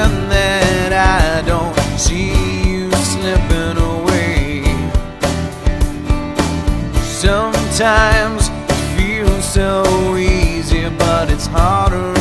and that I don't see you slipping away. Sometimes it feels so easy, but it's harder